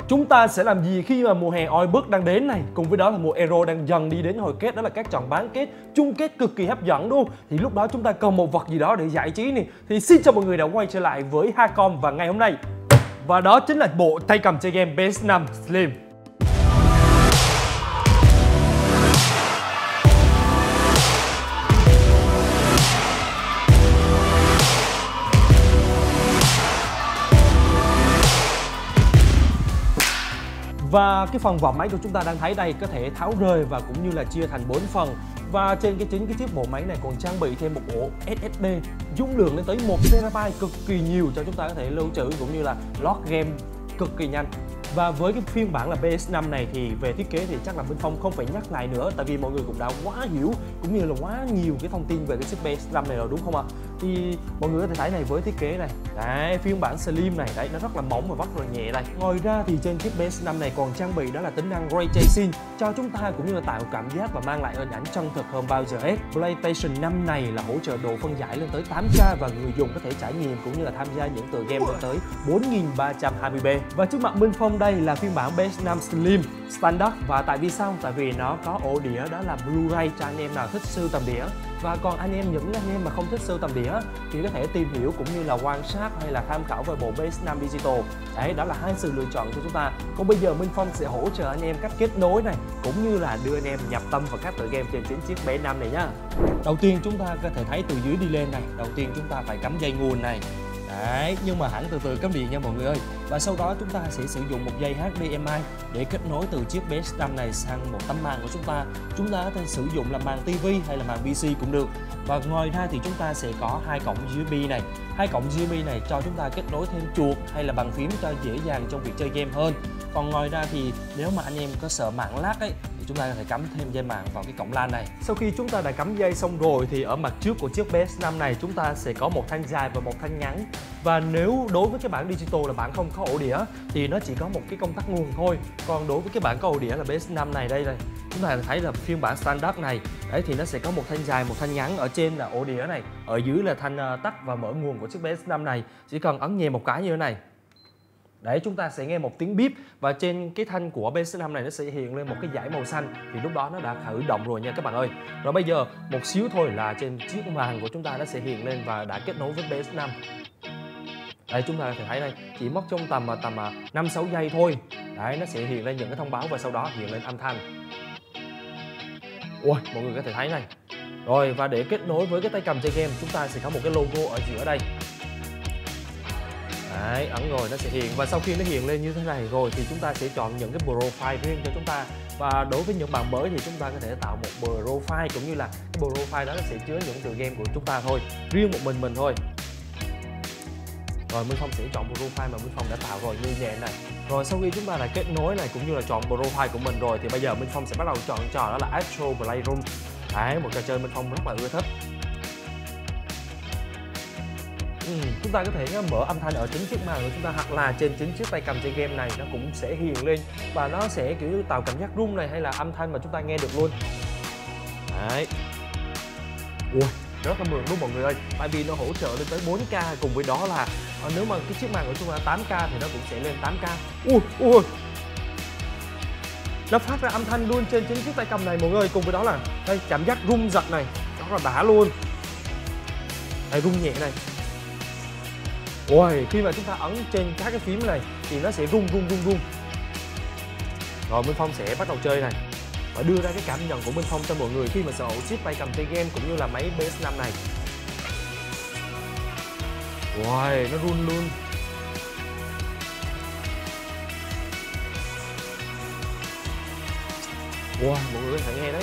Chúng ta sẽ làm gì khi mà mùa hè oi bức đang đến này, cùng với đó là mùa Euro đang dần đi đến hồi kết, đó là các trận bán kết, chung kết cực kỳ hấp dẫn luôn. Thì lúc đó chúng ta cần một vật gì đó để giải trí này. Thì xin chào mọi người đã quay trở lại với Hacom và ngày hôm nay. Và đó chính là bộ tay cầm chơi game PS5 Slim. Và cái phần vỏ máy của chúng ta đang thấy đây có thể tháo rời và cũng như là chia thành 4 phần. Và trên chính cái chiếc bộ máy này còn trang bị thêm một ổ SSD dung lượng lên tới 1TB, cực kỳ nhiều cho chúng ta có thể lưu trữ cũng như là load game cực kỳ nhanh. Và với cái phiên bản là PS5 này thì về thiết kế thì chắc là Minh Phong không phải nhắc lại nữa, tại vì mọi người cũng đã quá hiểu cũng như là quá nhiều cái thông tin về cái chiếc PS5 này rồi, đúng không ạ? Thì mọi người có thể thấy này, với thiết kế này, đấy, phiên bản Slim này, đấy, nó rất là mỏng và rất là nhẹ đây. Ngoài ra thì trên chiếc PS5 này còn trang bị đó là tính năng Ray Tracing cho chúng ta cũng như là tạo cảm giác và mang lại hình ảnh chân thực hơn bao giờ hết. PlayStation 5 này là hỗ trợ độ phân giải lên tới 8K và người dùng có thể trải nghiệm cũng như là tham gia những tựa game lên tới 4320p. Và trước mặt Minh Phong đây là phiên bản PS5 Slim Standard. Và tại vì sao? Tại vì nó có ổ đĩa đó là Blu-ray cho anh em nào thích sưu tầm đĩa. Và còn những anh em mà không thích sưu tầm đĩa thì có thể tìm hiểu cũng như là quan sát hay là tham khảo về bộ PS5 Digital. Đấy, đó là hai sự lựa chọn của chúng ta. Còn bây giờ Minh Phong sẽ hỗ trợ anh em cách kết nối này cũng như là đưa anh em nhập tâm vào các tựa game trên chính chiếc PS5 này nhá. Đầu tiên chúng ta có thể thấy từ dưới đi lên này, đầu tiên chúng ta phải cắm dây nguồn này. Đấy, nhưng mà hẳn từ từ cắm điện nha mọi người ơi. Và sau đó chúng ta sẽ sử dụng một dây HDMI để kết nối từ chiếc PS5 này sang một tấm màn của chúng ta. Chúng ta có thể sử dụng là màn TV hay là màn PC cũng được. Và ngoài ra thì chúng ta sẽ có hai cổng USB này. Hai cổng USB này cho chúng ta kết nối thêm chuột hay là bàn phím cho dễ dàng trong việc chơi game hơn. Còn ngoài ra thì nếu mà anh em có sợ mạng lag ấy thì chúng ta có thể cắm thêm dây mạng vào cái cổng LAN này. Sau khi chúng ta đã cắm dây xong rồi thì ở mặt trước của chiếc PS5 này chúng ta sẽ có một thanh dài và một thanh ngắn. Và nếu đối với cái bản digital là bạn không có ổ đĩa thì nó chỉ có một cái công tắc nguồn thôi. Còn đối với cái bản có ổ đĩa là PS5 này đây này, chúng ta thấy là phiên bản standard này, đấy thì nó sẽ có một thanh dài, một thanh ngắn, ở trên là ổ đĩa này, ở dưới là thanh tắt và mở nguồn của chiếc PS5 này. Chỉ cần ấn nhẹ một cái như thế này. Đấy, chúng ta sẽ nghe một tiếng bíp và trên cái thanh của PS5 này nó sẽ hiện lên một cái dải màu xanh, thì lúc đó nó đã khởi động rồi nha các bạn ơi. Rồi bây giờ một xíu thôi là trên chiếc màn của chúng ta nó sẽ hiện lên và đã kết nối với PS5. Đây, chúng ta có thể thấy đây, chỉ mất trong tầm 5-6 giây thôi. Đấy, nó sẽ hiện lên những cái thông báo và sau đó hiện lên âm thanh. Ôi, mọi người có thể thấy này. Rồi, và để kết nối với cái tay cầm chơi game, chúng ta sẽ có một cái logo ở giữa đây. Đấy, ấn rồi nó sẽ hiện, và sau khi nó hiện lên như thế này rồi thì chúng ta sẽ chọn những cái profile riêng cho chúng ta. Và đối với những bạn mới thì chúng ta có thể tạo một profile cũng như là cái profile đó nó sẽ chứa những tựa game của chúng ta thôi, riêng một mình thôi. Rồi Minh Phong sẽ chọn profile mà Minh Phong đã tạo rồi như nhẹ này. Rồi sau khi chúng ta đã kết nối này cũng như là chọn profile của mình rồi thì bây giờ Minh Phong sẽ bắt đầu chọn trò đó là Astro Playroom. Đấy, một trò chơi Minh Phong rất là ưa thích. Chúng ta có thể mở âm thanh ở chính chiếc màn của chúng ta hoặc là trên chính chiếc tay cầm chơi game này, nó cũng sẽ hiện lên và nó sẽ kiểu như tạo cảm giác rung này hay là âm thanh mà chúng ta nghe được luôn. Đấy. Ui, rất là mượt luôn mọi người ơi, tại vì nó hỗ trợ lên tới 4K, cùng với đó là nếu mà cái chiếc màn của chúng ta 8K thì nó cũng sẽ lên 8K. Ui, nó phát ra âm thanh luôn trên chính chiếc tay cầm này mọi người, cùng với đó là đây, cảm giác rung giật này, rất là đã luôn. Đây, rung nhẹ này. Ôi, khi mà chúng ta ấn trên các cái phím này thì nó sẽ rung. Rồi Minh Phong sẽ bắt đầu chơi này và đưa ra cái cảm nhận của Minh Phong cho mọi người khi mà sở hữu chiếc tay cầm chơi game cũng như là máy PS5 này. Ôi, nó run luôn. Wow, mọi người có thể nghe đấy.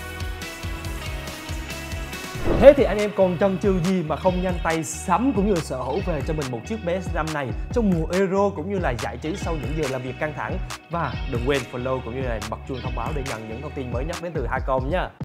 Thế thì anh em còn chần chừ gì mà không nhanh tay sắm cũng như sở hữu về cho mình một chiếc PS5 này trong mùa Euro cũng như là giải trí sau những giờ làm việc căng thẳng. Và đừng quên follow cũng như là bật chuông thông báo để nhận những thông tin mới nhất đến từ Hacom nhé.